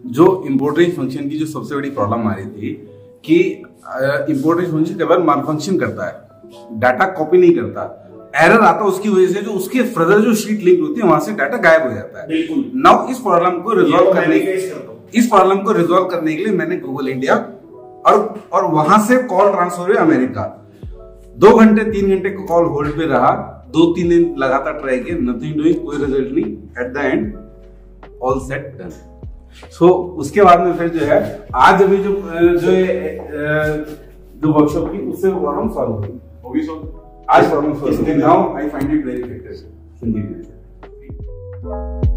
जो importance function की जो सबसे बड़ी प्रॉब्लम आ रही थी कि इम्पोर्टेंस फंक्शन कई बार मालफंक्शन करता है, डाटा कॉपी नहीं करता, एरर आता है, उसकी वजह से जो उसके फर्दर जो शीट लिंक होती है वहां से डाटा गायब हो जाता है। नाउ इस प्रॉब्लम को रिजॉल्व करने के लिए मैंने गूगल इंडिया और वहां से कॉल ट्रांसफर हुई अमेरिका। 2 घंटे 3 घंटे का कॉल होल्ड पे रहा, 2-3 दिन लगातार ट्राई किया, नथिंग डूइंग, कोई रिजल्ट नहीं। At the end all set done. So उसके बाद में फिर जो है आज अभी जो वर्कशॉप की उससे प्रॉब्लम सॉल्व होगी। आज problem solve. Now I find it very effective.